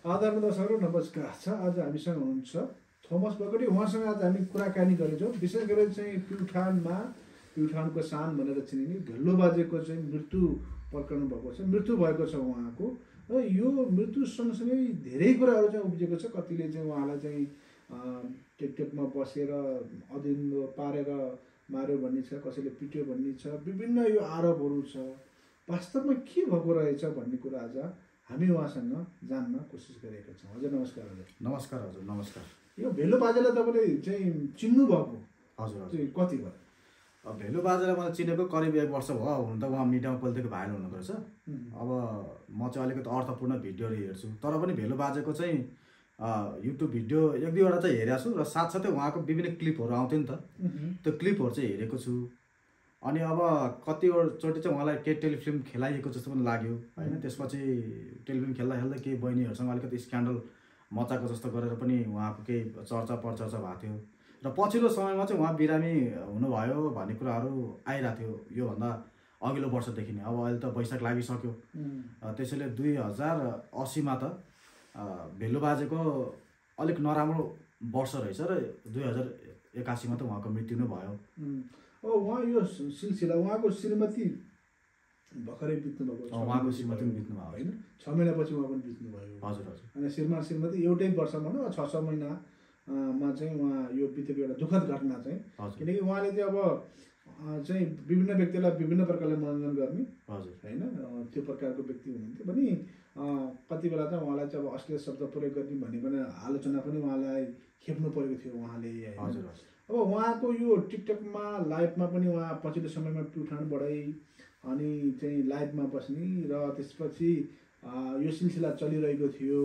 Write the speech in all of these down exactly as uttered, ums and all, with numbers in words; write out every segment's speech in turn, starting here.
आदरणीय दर्शकहरू नमस्कार छ। आज हामीसँग हुनुहुन्छ थोमस बगटी। उहाँसँग आज हामी कुराकानी गरेछौँ। विशेष गरेर चाहिँ प्युठानमा प्युठानको शान भनेर चिनिने ढिल्लो बाजेको चाहिँ मृत्यु प्रकरण भएको छ, मृत्यु भएको छ उहाँको। र यो मृत्यु सँगसँगै धेरै कुराहरू चाहिँ उब्जेको छ। कतिले चाहिँ उहाँलाई चाहिँ टेकटेकमा बसेर अधीन पारेर मार्यो भन्ने छ, कसैले पिट्यो भन्ने छ, विभिन्न यो आरोपहरू छ। वास्तवमा के भएको रहेछ भन्ने कुरा आज हामी उहाँसँग जान्न कोसिस गरेका छौँ। हजुर नमस्कार। हजुर नमस्कार। हजुर नमस्कार। यो भेलो बाजेलाई तपाईँले चाहिँ चिन्नु भएको हजुर चाहिँ कति भयो? अब भेलो बाजेलाई मलाई चिनेको करिब एक वर्ष भयो। हुन त उहाँ मिडियामा पहिलेदेखि भाइरल हुनुहुँदो रहेछ। अब म चाहिँ अलिकति अर्थपूर्ण भिडियोहरू हेर्छु, तर पनि भेलो बाजेको चाहिँ युट्युब भिडियो एक दुईवटा चाहिँ हेरेको छु र साथसाथै उहाँको विभिन्न क्लिपहरू आउँथ्यो नि त, त्यो क्लिपहरू चाहिँ हेरेको छु। अनि अब कतिचोटि चाहिँ उहाँलाई केही टेलिफिल्म खेलाइएको जस्तो पनि लाग्यो होइन। त्यसपछि टेलिफिल्म खेल्दा खेल्दा केही बहिनीहरूसँग अलिकति स्क्यान्डल मचाएको जस्तो गरेर पनि उहाँको केही चर्चा परचर्चा भएको थियो। र पछिल्लो समयमा चाहिँ उहाँ बिरामी हुनुभयो भन्ने कुराहरू आइरहेको थियो योभन्दा अघिल्लो वर्षदेखि नै। अब अहिले त वैशाख लागिसक्यो, त्यसैले दुई हजार असीमा त भेलो बाजेको अलिक नराम्रो वर्ष रहेछ र दुई हजार एकासीमा त उहाँको मृत्यु नै भयो। ओ उहाँ यो सिलसिला उहाँको श्रीमती भर्खरै बित्नु भएको छ। उहाँको श्रीमती पनि बित्नु भयो होइन, छ महिनापछि उहाँ पनि बित्नु भयो। हजुर हजुर। अनि श्रीमान श्रीमती एउटै वर्षमा न छ छ महिना मा चाहिँ उहाँ यो बितेको एउटा दुःखद घटना चाहिँ, किनकि उहाँले चाहिँ अब चाहिँ विभिन्न व्यक्तिलाई विभिन्न प्रकारले मनोरञ्जन गर्ने हजुर होइन त्यो प्रकारको व्यक्ति हुनुहुन्थ्यो पनि। कति बेला चाहिँ उहाँलाई चाहिँ अब अश्लील शब्द प्रयोग गर्ने भनेको आलोचना पनि उहाँलाई खेप्नु परेको थियो उहाँले। हजुर। अब उहाँको यो टिकटकमा लाइभमा पनि उहाँ पछिल्लो समयमा प्युठानबाटै अनि चाहिँ लाइभमा बस्ने र त्यसपछि यो सिलसिला चलिरहेको थियो।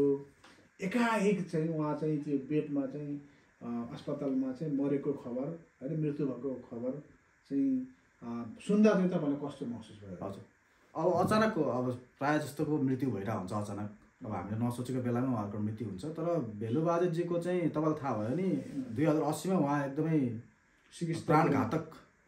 एकाएक चाहिँ उहाँ चाहिँ त्यो बेडमा चाहिँ अस्पतालमा चाहिँ मरेको खबर होइन, मृत्यु भएको खबर चाहिँ सुन्दा चाहिँ तपाईँलाई कस्तो महसुस भयो? हजुर। अब अचानक अब प्रायः जस्तोको मृत्यु भइरहेको हुन्छ अचानक। अब हामीले नसोचेको बेलामा उहाँहरूको मृत्यु हुन्छ। तर भेलो बाजेजीको चाहिँ तपाईँलाई थाहा भयो नि, दुई हजार अस्सीमा उहाँ एकदमै प्राणघातक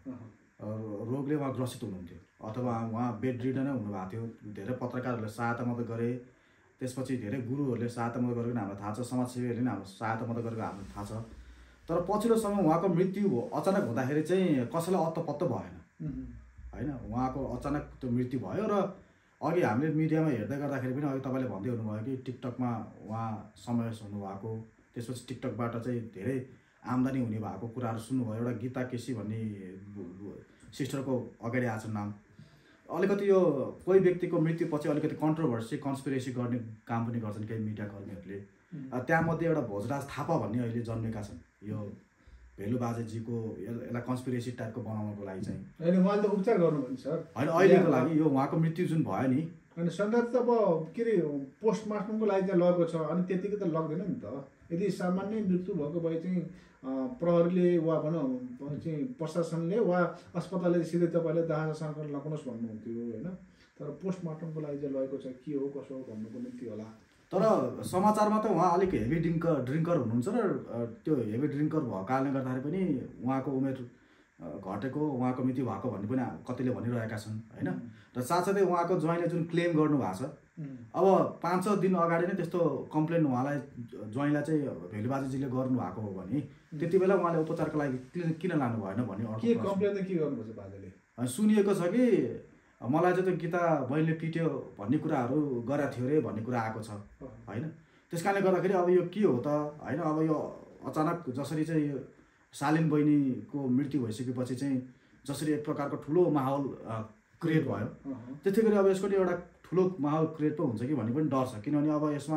रोगले उहाँ ग्रसित हुनुहुन्थ्यो, अथवा उहाँ बेड रिडन नै हुनुभएको थियो। धेरै पत्रकारहरूले सहायता मद्दत गरे, त्यसपछि धेरै गुरुहरूले सहायता मद्दत गरेको हामीलाई थाहा छ, समाजसेवीहरूले पनि हाम्रो सहायता मद्दत गरेको हामीलाई थाहा छ। तर पछिल्लो समय उहाँको मृत्यु अचानक हुँदाखेरि चाहिँ कसैलाई अत्तो पत्तो भएन होइन। उहाँको अचानक त्यो मृत्यु भयो र अघि हामीले मिडियामा हेर्दै गर्दाखेरि पनि अघि तपाईँले भन्दै हुनुभयो कि टिकटकमा उहाँ समावेश हुनुभएको, त्यसपछि टिकटकबाट चाहिँ धेरै आम्दानी हुने भएको कुराहरू सुन्नुभयो। एउटा गीता केसी भन्ने सिस्टरको अगाडि आएको छ नाम। अलिकति यो कोही व्यक्तिको मृत्युपछि अलिकति कन्ट्रोभर्सी कन्सपिरेसी गर्ने काम पनि गर्छन् केही मिडियाकर्मीहरूले। त्यहाँमध्ये एउटा भोजराज थापा भन्ने अहिले जन्मेका छन् यो भेलो बाजेजीको यसलाई कन्सपिरेसी टाइपको बनाउनको लागि चाहिँ। होइन, उहाँले त उपचार गर्नुभयो सर होइन अहिलेको लागि। यो उहाँको मृत्यु जुन भयो नि, होइन सन्दर्भ त अब के अरे पोस्टमार्टमको लागि चाहिँ लगेको छ, अनि त्यतिकै त लाग्दैन नि त। यदि सामान्य मृत्यु भएको भए चाहिँ प्रहरीले वा भनौँ चाहिँ प्रशासनले वा अस्पतालले सिधै तपाईँले दाह संस्कार लगाउनुहोस् भन्नुहुन्थ्यो होइन। तर पोस्टमार्टमको लागि चाहिँ लगेको छ, के हो कसो हो भन्नुको निम्ति होला। तर समाचारमा त उहाँ अलिक हेभी ड्रिङ्कर ड्रिङ्कर हुनुहुन्छ र त्यो हेभी ड्रिङ्कर भएको कारणले गर्दाखेरि पनि उहाँको उमेर घटेको, उहाँको मृत्यु भएको भन्ने पनि कतिले भनिरहेका छन् होइन। र साथसाथै उहाँको ज्वाइँले जुन क्लेम गर्नुभएको छ, अब पाँच छ दिन अगाडि नै त्यस्तो कम्प्लेन उहाँलाई ज्वाइँलाई चाहिँ भेलो बाजेजीले गर्नुभएको हो भने त्यति बेला उहाँले उपचारको लागि किन लानु भएन भन्ने के कम्प्लेन त के गर्नुपर्छ बाजेले? सुनिएको छ कि मलाई चाहिँ त्यो गीता बहिनीले पिट्यो भन्ने कुराहरू गरेको थियो अरे भन्ने कुरा आएको छ होइन। त्यस कारणले गर्दाखेरि अब यो के हो त होइन। अब यो अचानक जसरी चाहिँ यो सालिन बहिनीको मृत्यु भइसकेपछि चाहिँ जसरी एक प्रकारको ठुलो माहौल क्रिएट भयो, त्यस्तै गरी अब यसको एउटा ठुलो माहौल क्रिएट पो हुन्छ कि भन्ने पनि डर छ। किनभने अब यसमा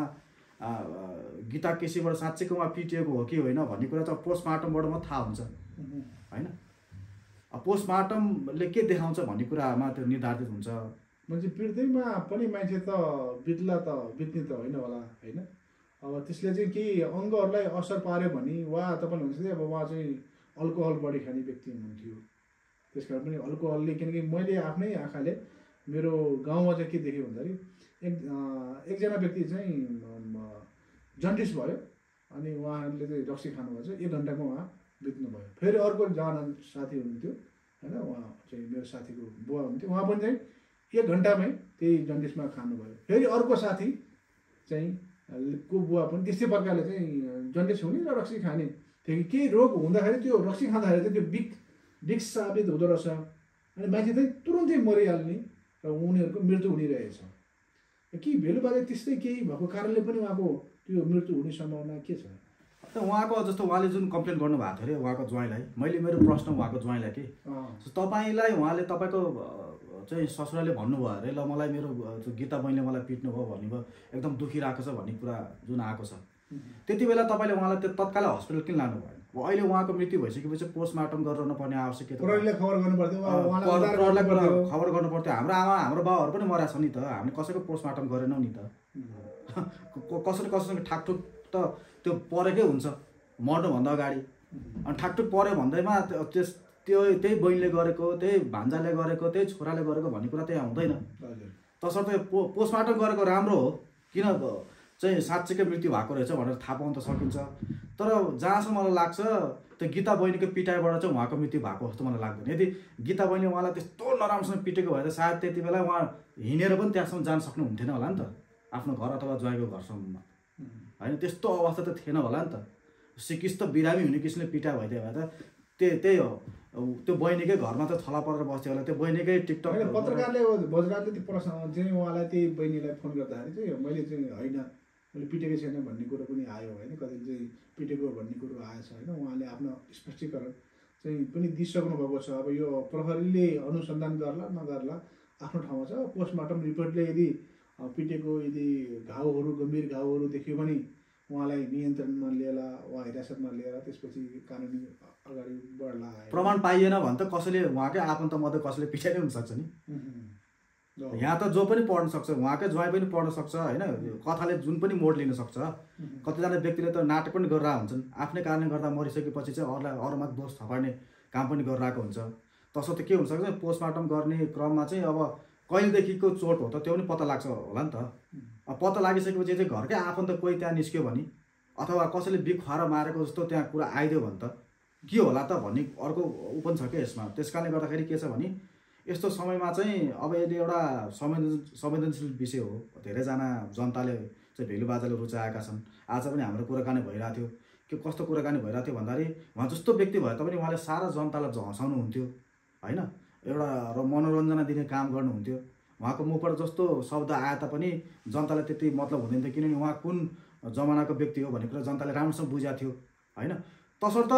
गीता केसीबाट साँच्चैको उहाँ पिटिएको हो कि होइन भन्ने कुरा चाहिँ पोस्टमार्टमबाट मात्रै थाहा हुन्छ होइन। पोस्टमार्टमले के देखाउँछ भन्ने कुरामा त्यो निर्धारित हुन्छ। मान्छे पिट्दैमा पनि मान्छे त बित्ला त बित्ने त होइन होला होइन। अब त्यसले चाहिँ केही अङ्गहरूलाई असर पार्यो भने वा तपाईँले भन्छ अब उहाँ चाहिँ अल्कोहल बढी खाने व्यक्ति हुनुहुन्थ्यो, त्यस कारण पनि अल्कोहलले, किनकि मैले आफ्नै आँखाले मेरो गाउँमा चाहिँ के देखेँ भन्दाखेरि एक एकजना व्यक्ति चाहिँ जन्डिस भयो अनि उहाँहरूले चाहिँ रक्सी खानुभएको छ, एक घन्टामा उहाँ बित्नु भयो। फेरि अर्को एकजना साथी हुनुहुन्थ्यो होइन, उहाँ चाहिँ मेरो साथीको बुवा हुनुहुन्थ्यो, उहाँ पनि चाहिँ एक घन्टामै त्यही जन्डिसमा खानुभयो। फेरि अर्को साथी चाहिँ को बुवा पनि त्यस्तै प्रकारले चाहिँ जन्डिस हुने र रक्सी खाने थियो कि केही रोग हुँदाखेरि त्यो रक्सी खाँदाखेरि चाहिँ त्यो बिक विष साबित हुँदो रहेछ अनि मान्छे चाहिँ तुरुन्तै मरिहाल्ने र उनीहरूको मृत्यु हुने कि भेलु बाजे त्यस्तै केही भएको कारणले पनि उहाँको त्यो मृत्यु हुने सम्भावना के छ? उहाँको जस्तो उहाँले जुन कम्प्लेन गर्नुभएको थियो अरे उहाँको ज्वाइँलाई, मैले मेरो प्रश्न उहाँको ज्वाइँलाई कि तपाईँलाई उहाँले तपाईँको चाहिँ ससुराले भन्नुभयो अरे ल मलाई मेरो गीता बहिनीले मलाई पिट्नु भयो भन्नुभयो, एकदम दुखी रहेको छ भन्ने कुरा जुन आएको छ, त्यति बेला तपाईँले उहाँलाई त्यो तत्कालै हस्पिटल किन लानु भएन? अहिले उहाँको मृत्यु भइसकेपछि पोस्टमार्टम गरिरहनु पर्ने आवश्यकता प्रहरीलाई खबर गर्नु पर्थ्यो, खबर गर्नु पर्थ्यो। हाम्रो आमा हाम्रो बाबाहरू पनि मरेको छ नि त, हामीले कसैको पोस्टमार्टम गरेनौँ नि त। कसैले कसैसँग ठाकठुक त त्यो परेकै हुन्छ मर्नुभन्दा अगाडि, अनि ठाकठुक पऱ्यो भन्दैमा त्यस त्यो त्यही बहिनीले गरेको, त्यही भान्जाले गरेको, त्यही छोराले गरेको भन्ने कुरा त्यहाँ हुँदैन। तसर्थ पो पोस्टमार्टम गरेको राम्रो हो, किन चाहिँ साँच्चैकै मृत्यु भएको रहेछ भनेर थाहा पाउन त सकिन्छ। तर जहाँसम्म मलाई लाग्छ त्यो गीता बहिनीको पिटाइबाट चाहिँ उहाँको मृत्यु भएको जस्तो मलाई लाग्दैन। यदि गीता बहिनी उहाँलाई त्यस्तो नराम्रोसँग पिटेको भए त सायद त्यति बेला उहाँ हिँडेर पनि त्यहाँसम्म जान सक्नुहुन्थेन होला नि त, आफ्नो घर अथवा ज्वाइँको घरसम्म होइन। त्यस्तो अवस्था त थिएन होला नि त। सिकिस त बिरामी हुने किसिमले पिटा भइदियो भए त त्यही त्यही हो, त्यो बहिनीकै घरमा त थला परेर बस्थ्यो होला, त्यो बहिनीकै टिकटक पत्रकारले बज्राले त्यो प्रश्न चाहिँ उहाँलाई त्यही बहिनीलाई फोन गर्दाखेरि चाहिँ मैले चाहिँ होइन मैले पिटेकै छैन भन्ने कुरो पनि आयो होइन, कति चाहिँ पिटेको भन्ने कुरो आएछ होइन। उहाँले आफ्नो स्पष्टीकरण चाहिँ पनि दिइसक्नु भएको छ। अब यो प्रहरीले अनुसन्धान गर्ला नगर्ला आफ्नो ठाउँमा छ। पोस्टमार्टम रिपोर्टले यदि पिटेको यदि घाउहरू गम्भीर घाउहरू देख्यो भने उहाँलाई नियन्त्रणमा लिएर उहाँ हिरासतमा लिएर त्यसपछि कानुनी अगाडि बढ्ला। प्रमाण पाइएन भने त कसैले उहाँकै आफन्त मध्ये कसैले पिटाइ हुन सक्छ नि। यहाँ त जो पनि पढ्न सक्छ, उहाँकै ज्वाइँ पनि पढ्न सक्छ होइन। कथाले जुन पनि मोड लिन सक्छ। कतिजना व्यक्तिले त नाटक पनि गरिरहेको हुन्छन्, आफ्नै कारणले गर्दा मरिसकेपछि चाहिँ अरूलाई अरूमा दोष थपार्ने काम पनि गरिरहेको हुन्छ। तसर्थ के हुनसक्छ पोस्टमार्टम गर्ने क्रममा चाहिँ अब कहिलेदेखिको चोट हो त त्यो पनि पत्ता लाग्छ होला नि त। अब पत्ता लागिसकेपछि चाहिँ घरकै आफन्त कोही त्यहाँ निस्क्यो भने अथवा कसैले बिख खुवाएर मारेको जस्तो त्यहाँ कुरा आइदियो भने त के होला त भन्ने अर्को ऊ पनि छ क्या यसमा। त्यस कारणले गर्दाखेरि के छ भने यस्तो समयमा चाहिँ अब यदि एउटा संवेदन संवेदनशील विषय हो, धेरैजना जनताले चाहिँ भेलु बाजाले रुचाएका छन्। आज पनि हाम्रो कुराकानी भइरहेको थियो कि कस्तो कुराकानी भइरहेको थियो भन्दाखेरि उहाँ जस्तो व्यक्ति भए तापनि उहाँले सारा जनतालाई हँसाउनुहुन्थ्यो होइन, एउटा र मनोरञ्जना दिने काम गर्नुहुन्थ्यो। उहाँको मुखबाट जस्तो शब्द आए तापनि जनतालाई त्यति मतलब हुँदैन थियो, किनभने उहाँ कुन जमानाको व्यक्ति हो भन्ने कुरा जनताले राम्रोसँग बुझाएको थियो होइन। तसर्थ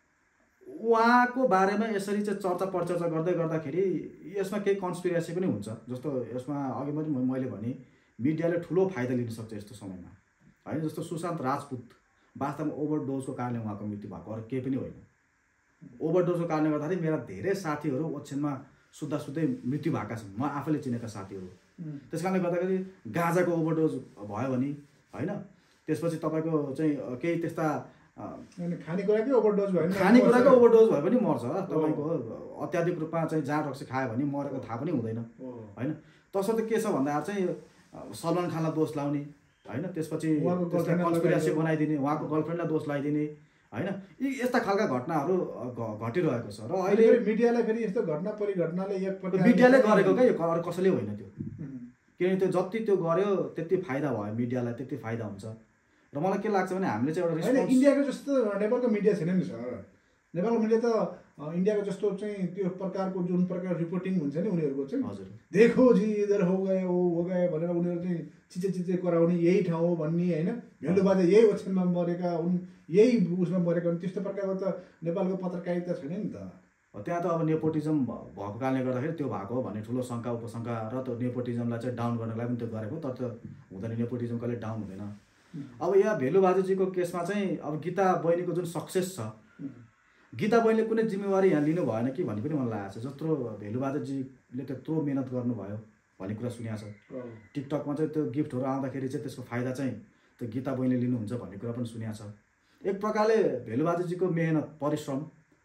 उहाँको बारेमा यसरी चाहिँ चर्चा परिचर्चा गर्दै गर्दाखेरि यसमा केही कन्स्पिरेसी पनि हुन्छ। जस्तो यसमा अघि पनि मैले भने मिडियाले ठुलो फाइदा लिन सक्छ यस्तो समयमा होइन। जस्तो सुशान्त राजपुत वास्तवमा ओभरडोजको कारणले उहाँको मृत्यु भएको, अरू केही पनि होइन। ओभरडोजको कारणले गर्दाखेरि मेरा धेरै साथीहरू ओछ्यानमा सुत्दा सुत्दै मृत्यु भएका छन्, म आफैले चिनेका साथीहरू। त्यस कारणले गर्दाखेरि गाँजाको ओभरडोज भयो भने होइन, त्यसपछि तपाईँको चाहिँ केही त्यस्ता खानेकुराकै ओभरडोज भयो खानेकुराकै ओभरडोज भए पनि मर्छ तपाईँको। अत्याधिक रूपमा चाहिँ जाँड रक्सी खायो भने मरेको थाहा पनि हुँदैन होइन। तसर्थ के छ भन्दा चाहिँ सलमान खानलाई दोष लाउने होइन, त्यसपछि कन्स्पिरेसी बनाइदिने, उहाँको गर्लफ्रेन्डलाई दोष लगाइदिने होइन, यी यस्ता खालका घटनाहरू घटिरहेको छ। र अहिले मिडियालाई फेरि यस्तो घटना परिघटनाले एक प्रकार मिडियाले गरेको क्या, अरू कसैले होइन त्यो। किनभने त्यो जति त्यो गर्यो त्यति फाइदा भयो मिडियालाई, त्यति फाइदा हुन्छ। र मलाई के लाग्छ भने हामीले चाहिँ एउटा इन्डियाको जस्तो नेपालको मिडिया छैन नि सर। नेपालको मिडिया त इन्डियाको जस्तो चाहिँ त्यो प्रकारको जुन प्रकार रिपोर्टिङ हुन्छ नि उनीहरूको चाहिँ हजुर देखो जी इधर हो गए हो हो गए भनेर उनीहरू चाहिँ चिचे चिचे कराउने यही ठाउँ हो भन्ने होइन। भेलु बाजे यही ओछ्यानमा मरेका हुन्, यही उसमा मरेका हुन्, त्यस्तो प्रकारको त नेपालको पत्रकारिता छैन नि त। त्यहाँ त अब नेपोटिजम भएको कारणले गर्दाखेरि त्यो भएको हो भन्ने ठुलो शङ्का उपशङ्का र त्यो नेपोटिजमलाई चाहिँ डाउन गर्नको लागि पनि त्यो गरेको, तर त्यो हुँदैन, नेपोटिजम कहिले डाउन हुँदैन। अब यहाँ भेलु बाजेजीको केसमा चाहिँ अब गीता बहिनीको जुन सक्सेस छ, गीता बहिनीले कुनै जिम्मेवारी यहाँ लिनु भएन कि भन्ने पनि मलाई लागेको छ। जत्रो भेलु बाजेजीले त्यत्रो मेहनत गर्नुभयो भन्ने कुरा सुनिएको छ। टिकटकमा चाहिँ त्यो गिफ्टहरू आउँदाखेरि चाहिँ त्यसको फाइदा चाहिँ त्यो गीता बहिनीले लिनुहुन्छ भन्ने कुरा पनि सुनिएको छ। एक प्रकारले भेलु बाजेजीको मेहनत परिश्रम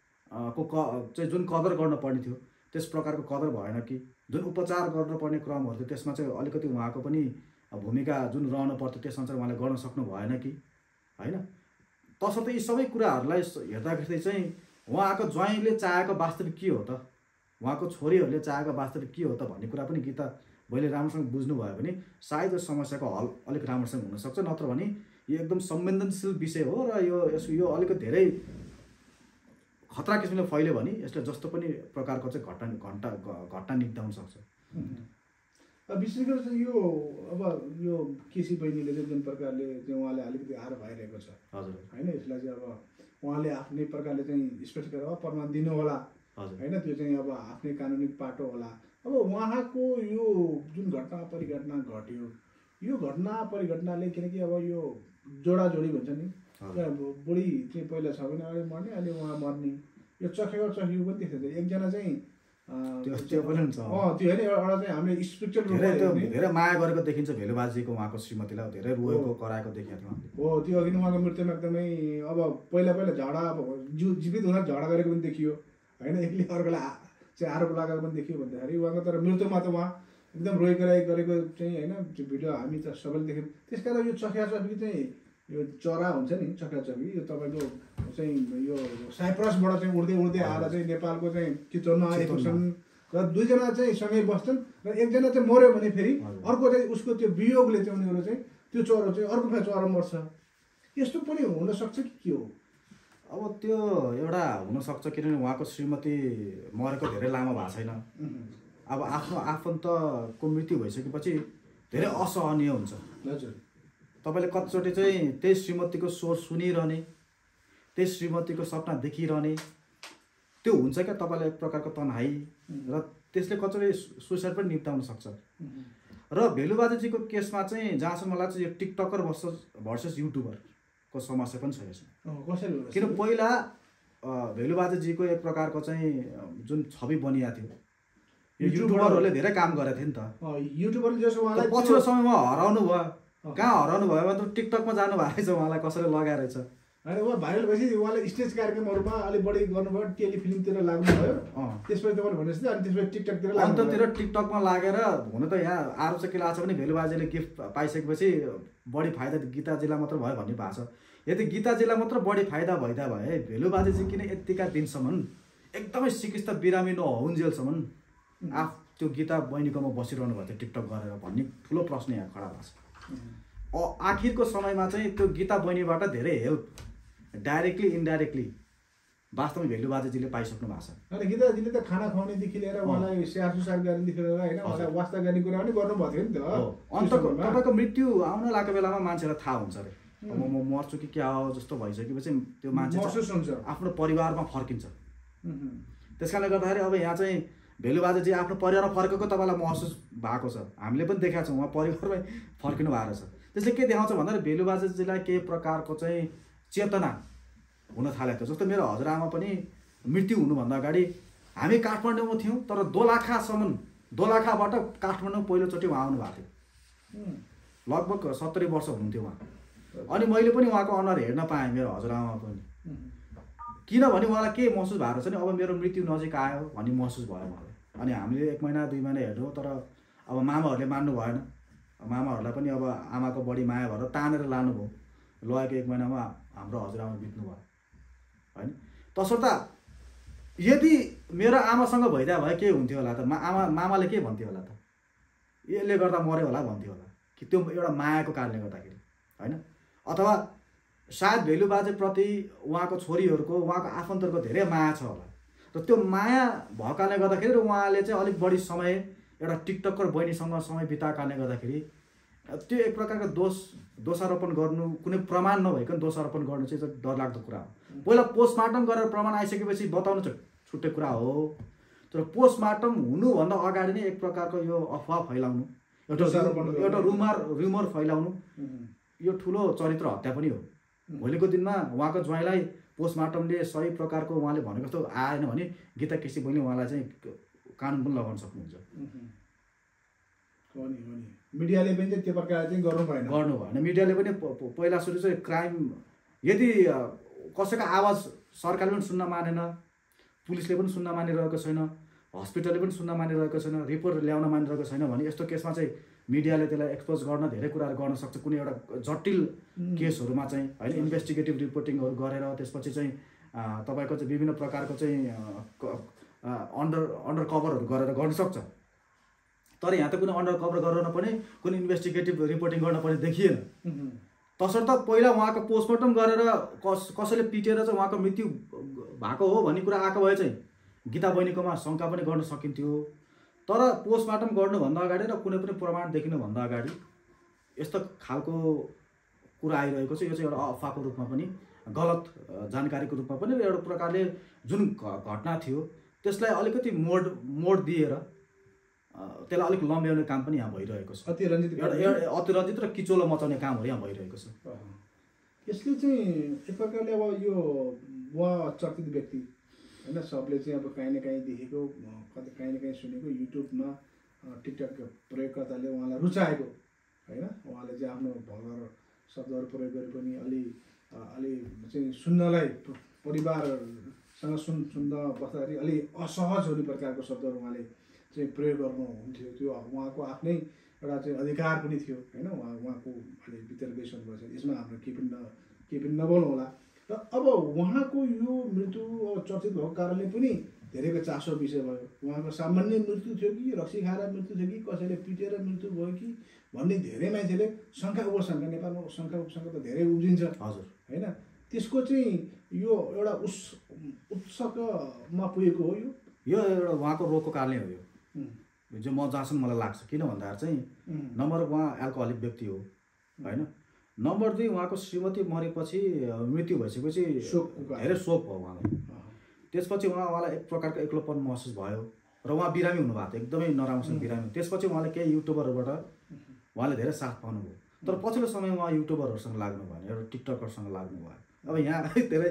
को क चाहिँ जुन कदर गर्नुपर्ने थियो त्यस प्रकारको कदर भएन कि, जुन उपचार गर्नुपर्ने क्रमहरू थियो त्यसमा चाहिँ अलिकति उहाँको पनि भूमिका जुन रहनु पर्थ्यो त्यसअनुसार उहाँले गर्न सक्नु भएन कि होइन। तसर्थ यी सबै कुराहरूलाई हेर्दाखेरि चाहिँ उहाँको ज्वाइँले चाहेको वास्तविक के हो त, उहाँको छोरीहरूले चाहेको वास्तविक के हो त भन्ने कुरा पनि गीता मैले राम्रोसँग बुझ्नुभयो भने सायद यो समस्याको हल अलिक राम्रोसँग हुनसक्छ। नत्र भने यो एकदम संवेदनशील विषय हो र यो यसो यो अलिकति धेरै खतरा किसिमले फैल्यो भने यसले जस्तो पनि प्रकारको चाहिँ घटना घन्टा घटना निक्दाउन सक्छ। विशेष गरेर चाहिँ यो अब यो केसी बहिनीले चाहिँ जुन प्रकारले चाहिँ उहाँले अलिकति आरोप भइरहेको छ हजुर होइन, यसलाई चाहिँ अब उहाँले आफ्नै प्रकारले चाहिँ स्पष्ट गरेर प्रमाण दिनु होला होइन, त्यो चाहिँ अब आफ्नै कानुनी पाटो होला। अब उहाँको यो जुन घटना परिघटना घट्यो, यो घटना परिघटनाले किनकि अब यो जोडाजोडी भन्छ नि, बुढी चाहिँ पहिला छ भने अहिले मर्ने, अहिले उहाँ मर्ने, यो चखेको चखेको पनि त्यस्तो छ। एकजना चाहिँ त्यो पनि हुन्छ अँ त्यो होइन, एउटा चाहिँ हामीले स्पिरिचुअल रूपमा धेरै माया गरेको देखिन्छ भेलुबाजीको उहाँको श्रीमतीलाई धेरै रोएको कराएको देखेको थियो हो। त्यो अघि उहाँको मृत्युमा एकदमै अब पहिला पहिला झगडा अब जु जीवित हुँदा झगडा गरेको पनि देखियो होइन, एकले अर्कोलाई चाहिँ आरोप लगाएको पनि देखियो भन्दाखेरि उहाँको तर मृत्युमा त उहाँ एकदम रोइकराइ गरेको चाहिँ होइन त्यो भिडियो हामी त सबैले देख्यौँ। त्यस कारण यो चखियाचखी चाहिँ यो चरा हुन्छ नि चखियाचखी, यो तपाईँको चाहिँ यो साइप्रसबाट चाहिँ उड्दै उड्दै आएर चाहिँ नेपालको चाहिँ चितवनमा आएको छन् र दुईजना चाहिँ सँगै बस्छन् र एकजना चाहिँ मऱ्यो भने फेरि अर्को चाहिँ उसको त्यो वियोगले चाहिँ उनीहरू चाहिँ त्यो चरो चाहिँ अर्को फेरि चरो मर्छ। यस्तो पनि हुनसक्छ कि के हो? अब त्यो एउटा हुनसक्छ किनभने उहाँको श्रीमती मरेको धेरै लामो भएको छैन। अब आफ्नो आफन्तको मृत्यु भइसकेपछि धेरै असहनीय हुन्छ। हजुर, तपाईँले कतिचोटि चाहिँ त्यही श्रीमतीको स्वर सुनिरहने, त्यही श्रीमतीको सपना देखिरहने, त्यो हुन्छ क्या तपाईँलाई एक प्रकारको तन्हाई र त्यसले कतिचोटि सुसाइड पनि निप्टाउन सक्छ। र भेलुबाजेजीको केसमा चाहिँ जहाँसम्म मलाई चाहिँ यो टिकटकर भर्सेस भर्सेस युट्युबरको समस्या पनि छ यसमा। किन पहिला भेलुबाजेजीको एक प्रकारको चाहिँ जुन छवि बनिएको थियो, यो युट्युबरहरूले धेरै काम गरेको थियो नि त। युट्युबरले जसो उहाँलाई पछिल्लो समयमा हराउनु भयो, कहाँ हराउनु भयो भने त टिकटकमा जानु भएको रहेछ, उहाँलाई कसैले लगाएर रहेछ होइन। उहाँ भाइरल भएपछि उहाँले स्टेज कार्यक्रमहरूमा अलिक बढी गर्नुभयो, टेलिफिल्मतिर लाग्नुभयो, त्यसपछि तपाईँले भनेपछि अनि त्यसपछि टिकटकतिर अन्ततिर टिकटकमा लागेर हुन त यहाँ आरोप चाहिँ के लाग्छ भने भेलुबाजेले गिफ्ट पाइसकेपछि बढी फाइदा गीताजीलाई मात्र भयो भन्ने भएको छ। यदि गीताजीलाई मात्र बढी फाइदा भइदा भए भेलुबाजेजी किन यतिका दिनसम्म एकदमै सिकिस्त बिरामी नहुन्जेलसम्म आफ त्यो गीता बहिनीकोमा बसिरहनु भएको थियो टिकटक गरेर भन्ने ठुलो प्रश्न यहाँ खडा भएको छ। आखिरको समयमा चाहिँ त्यो गीता बहिनीबाट धेरै हेल्प डाइरेक्टली इन्डाइरेक्टली वास्तवमा भेलुबाजेजीले पाइसक्नु भएको छ। अनि गीताजीले त खाना खुवाउनेदेखि लिएर उहाँलाई स्याहार सुसार गर्नेदेखि लिएर होइन उहाँलाई वास्ता गर्ने कुरा पनि गर्नुभएको थियो नि त। अन्तको तपाईँको मृत्यु आउन लागेको बेलामा मान्छेलाई थाहा हुन्छ अरे म म मर्छु कि क्या हो जस्तो भइसकेपछि त्यो मान्छे महसुस हुन्छ, आफ्नो परिवारमा फर्किन्छ। त्यस कारणले गर्दाखेरि अब यहाँ चाहिँ भेलुबाजेजी आफ्नो परिवारमा फर्केको तपाईँलाई महसुस भएको छ, हामीले पनि देखाएको छौँ, उहाँ परिवारमै फर्किनु भएको रहेछ। त्यसले के देखाउँछ भन्दाखेरि भेलुबाजेजीलाई केही प्रकारको चाहिँ चेतना हुन थालेको थियो। जस्तो मेरो हजुरआमा पनि मृत्यु हुनुभन्दा अगाडि हामी काठमाडौँमा थियौँ, तर दोलाखासम्म दोलाखाबाट काठमाडौँ पहिलोचोटि उहाँ आउनु भएको थियो, लगभग सत्तरी वर्ष हुनुहुन्थ्यो उहाँ। अनि मैले पनि उहाँको अनुहार हेर्न पाएँ मेरो हजुरआमा पनि, किनभने उहाँलाई के महसुस भएको रहेछ नि अब मेरो मृत्यु नजिक आयो भन्ने महसुस भयो उहाँलाई। अनि हामीले एक महिना दुई महिना हेर्यौँ, तर अब मामाहरूले मान्नु भएन, मामाहरूलाई पनि अब आमाको बढी माया भएर तानेर लानुभयो, लगेको एक महिनामा हाम्रो हजुरआमा बित्नु भयो होइन। तसर्थ यदि मेरो आमासँग भइदिया भए के हुन्थ्यो होला त, मा आमा मामाले के भन्थ्यो होला त, यसले गर्दा मऱ्यो होला भन्थ्यो होला कि त्यो एउटा मायाको कारणले गर्दाखेरि होइन। अथवा सायद भेलुबाजेप्रति उहाँको छोरीहरूको उहाँको आफन्तहरूको धेरै माया छ होला र त्यो माया भएको कारणले गर्दाखेरि उहाँले चाहिँ अलिक बढी समय एउटा टिकटकर बहिनीसँग समय बिताएको कारणले गर्दाखेरि त्यो एक प्रकारको दोष दोषारोपण गर्नु, कुनै प्रमाण नभइकन दोषारोपण गर्नु चाहिँ डरलाग्दो कुरा हो। पहिला पोस्टमार्टम गरेर प्रमाण आइसकेपछि बताउनु चाहिँ छुट्टै कुरा हो, तर पोस्टमार्टम हुनुभन्दा अगाडि नै एक प्रकारको यो अफवाह फैलाउनु, एउटा एउटा रुमर रुमर फैलाउनु यो ठुलो चरित्र हत्या पनि हो। भोलिको दिनमा उहाँको ज्वाइँलाई पोस्टमार्टमले सही प्रकारको उहाँले भनेको जस्तो आएन भने गीता केसी बहिनी उहाँलाई चाहिँ कानुन पनि लगाउन सक्नुहुन्छ। मिडियाले पनि त्यो प्रकार चाहिँ गर्नु भएन गर्नु भएन मिडियाले पनि पहिला सुरु चाहिँ क्राइम यदि कसैको आवाज सरकारले पनि सुन्न मानेन, पुलिसले पनि सुन्न मानिरहेको छैन, हस्पिटलले पनि सुन्न मानिरहेको छैन, रिपोर्ट ल्याउन मानिरहेको छैन भने यस्तो केसमा चाहिँ मिडियाले त्यसलाई एक्सपोज गर्न धेरै कुराहरू गर्न सक्छ। कुनै एउटा जटिल केसहरूमा चाहिँ होइन इन्भेस्टिगेटिभ रिपोर्टिङहरू गरेर त्यसपछि चाहिँ तपाईँको चाहिँ विभिन्न प्रकारको चाहिँ अन्डर अन्डर कभरहरू गरेर गर्न सक्छ। तर यहाँ त कुनै अन्डर कभर गर्न पनि कुनै इन्भेस्टिगेटिभ रिपोर्टिङ गर्न पनि देखिएन। तसर्थ पहिला उहाँको पोस्टमार्टम गरेर कस कसैले पिटेर चाहिँ उहाँको मृत्यु भएको हो भन्ने कुरा आएको भए चाहिँ गीता बहिनीकोमा शङ्का पनि गर्न सकिन्थ्यो। तर पोस्टमार्टम गर्नुभन्दा अगाडि र कुनै पनि प्रमाण देखिनुभन्दा अगाडि यस्तो खालको कुरा आइरहेको छ। यो चाहिँ एउटा अफवाहको रूपमा पनि गलत जानकारीको रूपमा पनि र एउटा प्रकारले जुन घटना थियो त्यसलाई अलिकति मोड मोड दिएर त्यसलाई अलिक लम्ब्याउने काम पनि यहाँ भइरहेको छ। अतिरञ्जित एउटा अतिरञ्जित र किचोलो मचाउने कामहरू यहाँ भइरहेको छ। यसले चाहिँ एक प्रकारले अब यो उहाँ चर्चित व्यक्ति होइन, सबले चाहिँ अब काहीँ न काहीँ देखेको कतै काहीँ न काहीँ सुनेको युट्युबमा टिकटक प्रयोगकर्ताले उहाँलाई रुचाएको होइन, उहाँले चाहिँ आफ्नो भलर शब्दहरू प्रयोग गरे पनि अलि अलि चाहिँ सुन्नलाई परिवारसँग सुन सुन्न बस्दाखेरि अलि असहज हुने प्रकारको शब्दहरू उहाँले चाहिँ प्रयोग गर्नुहुन्थ्यो। त्यो उहाँको आफ्नै एउटा चाहिँ अधिकार पनि थियो होइन, उहाँ उहाँको अहिले भित्र गइसक्नु भएको छ, यसमा हाम्रो केही पनि न केही पनि नबोल्नु होला। र अब उहाँको यो मृत्यु चर्चित भएको कारणले पनि धेरैको चासो विषय भयो। उहाँको सामान्य मृत्यु थियो कि रक्सी खाएर मृत्यु थियो कि कसैले पिटेर मृत्यु भयो कि भन्ने धेरै मान्छेले शङ्का उपशङ्का, नेपालमा शङ्का उपशङ्का त धेरै उब्जिन्छ हजुर होइन। त्यसको चाहिँ यो एउटा उस उत्सकमा पुगेको हो। यो यो एउटा उहाँको रोगको कारणले हो। यो जो म जहाँसम्म मलाई लाग्छ, किन भन्दाखेरि चाहिँ नम्बर उहाँ एल्कोहलिक व्यक्ति हो होइन। नम्बर दुई उहाँको श्रीमती मरेपछि मृत्यु भइसकेपछि धेरै शोक भयो उहाँलाई। त्यसपछि उहाँ उहाँलाई एक प्रकारको एक्लोपन महसुस भयो र उहाँ बिरामी हुनुभएको थियो, एकदमै नराम्रोसँग बिरामी। त्यसपछि उहाँले केही युट्युबरहरूबाट उहाँले धेरै साथ पाउनुभयो। तर पछिल्लो समय उहाँ युट्युबरहरूसँग लाग्नु भएन, एउटा टिकटकरसँग लाग्नु भयो। अब यहाँ धेरै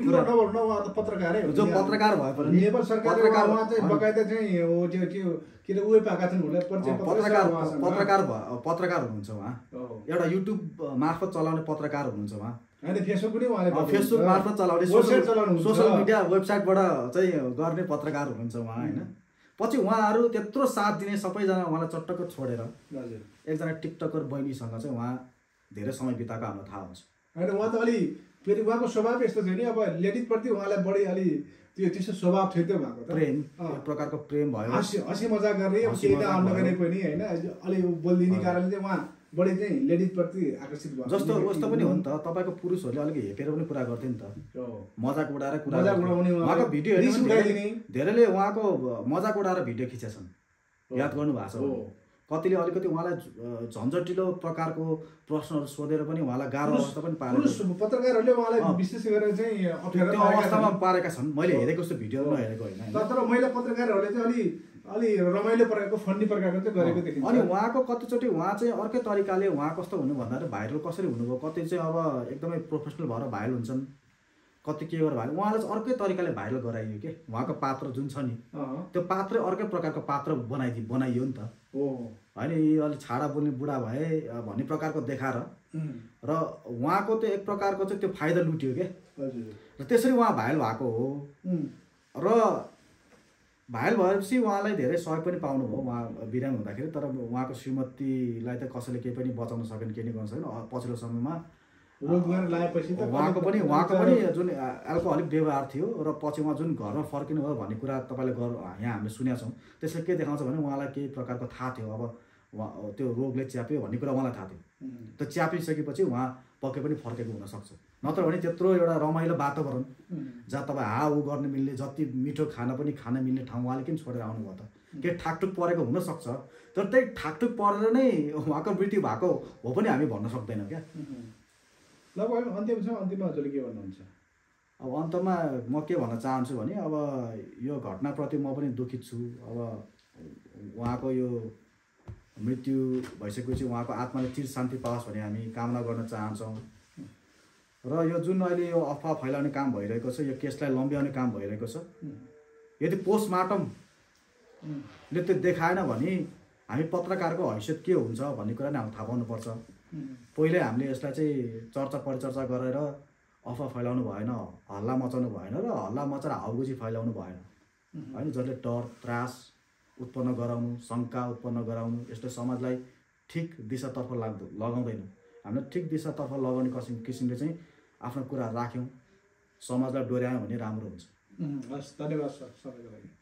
पत्रकारै जो पत्रकार भए पनि नेपाल सरकारले उहाँ चाहिँ बकाइदा चाहिँ हो त्यो त्यो के अरे उयो पाएका छन् उनले परिचय पत्रकार पत्रकार पत्रकार हुनुहुन्छ उहाँ, एउटा युट्युब मार्फत चलाउने पत्रकार हुनुहुन्छ उहाँ हैन। फेसबुक पनि उहाँले फेसबुक मार्फत चलाउने सोसल मिडिया वेबसाइटबाट चाहिँ गर्ने पत्रकार हुनुहुन्छ उहाँ होइन। पछि उहाँहरू त्यत्रो साथ दिने सबैजना उहाँलाई चट्टक्क छोडेर एकजना टिकटकर बहिनीसँग चाहिँ उहाँ धेरै समय बिताएको हाम्रो थाहा हुन्छ होइन। उहाँ त अलि फेरि उहाँको स्वभाव यस्तो थियो नि, अब लेडिजप्रति उहाँलाई बढी अलि त्यो त्यस्तो स्वभाव थियो त्यो उहाँको त प्रेम, एक प्रकारको प्रेम भयो, हाँसी हाँसी मजाक गर्ने, अब केही त नगरे पनि होइन, अलि बोलिदिने कारणले चाहिँ उहाँ बढी चाहिँ लेडिजप्रति आकर्षित भयो। जस्तो जस्तो पनि हो नि त, तपाईँको पुरुषहरूले अलिक हेपेर पनि कुरा गर्थे नि त, मजाक उडाएर कुरा उडाउने उहाँको भिडियो धेरैले उहाँको मजाक उडाएर भिडियो खिचेछन्, याद गर्नु भएको छ। कतिले अलिकति उहाँलाई झन्झटिलो प्रकारको प्रश्नहरू सोधेर पनि उहाँलाई गाह्रो अवस्था पनि पारेको पत्रकारहरूले उहाँलाई विशेष गरेर चाहिँ अप्ठ्यारो अवस्थामा पारेका छन्। मैले हेरेको जस्तो भिडियोहरू नहेरेको होइन, तर महिला पत्रकारहरूले चाहिँ अलि अलि रमाइलो प्रकारको फन्नी प्रकारको चाहिँ गरेको देखिन्छ। अनि उहाँको कतिचोटि उहाँ चाहिँ अर्कै तरिकाले उहाँ कस्तो हुनु भन्दाखेरि भाइरल कसरी हुनुभयो, कति चाहिँ अब एकदमै प्रोफेसनल भएर भाइरल हुन्छन्, कति के गरेर भाइरल, उहाँलाई चाहिँ अर्कै तरिकाले भाइरल गराइयो के। उहाँको पात्र जुन छ नि त्यो पात्रै अर्कै प्रकारको पात्र बनाइदियो बनाइयो नि त होइन। यो अलिक छाडा बोल्ने बुढा भए भन्ने प्रकारको देखाएर र उहाँको त्यो एक प्रकारको चाहिँ त्यो फाइदा लुट्यो क्या, र त्यसरी उहाँ भाइरल भएको हो। र भाइरल भएपछि उहाँलाई धेरै सहयोग पनि पाउनुभयो उहाँ बिरामी हुँदाखेरि। तर उहाँको श्रीमतीलाई त कसैले केही पनि बचाउन सकेन, केही गर्न सकेन। पछिल्लो समयमा उहाँको पनि उहाँको पनि जुन एल्कोहलिक व्यवहार थियो र पछि उहाँ जुन घरमा फर्किनु भयो भन्ने कुरा तपाईँले गर यहाँ हामीले सुनेका छौँ। त्यसले के देखाउँछ भने उहाँलाई केही प्रकारको थाहा थियो, अब उहाँ त्यो रोगले च्याप्यो भन्ने कुरा उहाँलाई थाहा थियो। त्यो च्यापिसकेपछि उहाँ पक्कै पनि फर्केको हुनसक्छ, नत्र भने त्यत्रो एउटा रमाइलो वातावरण जहाँ तपाईँ हा ऊ गर्न मिल्ने, जति मिठो खाना पनि खान मिल्ने ठाउँ उहाँले किन छोडेर आउनुभयो त? केही ठाकठुक परेको हुनसक्छ, तर त्यही ठाकठुक परेर नै उहाँको मृत्यु भएको हो पनि हामी भन्न सक्दैनौँ क्या। लगभग अन्तिमसँग अन्तिममा हजुरले के भन्नुहुन्छ? अब अन्तमा म के भन्न चाहन्छु भने अब यो घटनाप्रति म पनि दुखित छु। अब उहाँको यो मृत्यु भइसकेपछि उहाँको आत्माले चिर शान्ति पाओस् भन्ने हामी कामना गर्न चाहन्छौँ। र यो जुन अहिले यो अफवाह फैलाउने काम भइरहेको छ, यो केसलाई लम्ब्याउने काम भइरहेको छ, यदि पोस्टमार्टमले त्यो देखाएन भने हामी पत्रकारको हैसियत के हुन्छ भन्ने कुरा नै हामी थाहा पाउनुपर्छ। पहिल्यै हामीले यसलाई चाहिँ चर्चा परिचर्चा गरेर अफवाह फैलाउनु भएन, हल्ला मचाउनु भएन र हल्ला मचाएर हाउगुजी फैलाउनु भएन होइन, जसले डर त्रास उत्पन्न गराउनु, शङ्का उत्पन्न गराउनु, यसले समाजलाई ठिक दिशातर्फ लाग्दो लगाउँदैन। हामीले ठिक दिशातर्फ लगाउने किसिम किसिमले चाहिँ आफ्नो कुरा राख्यौँ, समाजलाई डोर्यायौँ भने राम्रो हुन्छ। हस्, धन्यवाद सर सबैको लागि।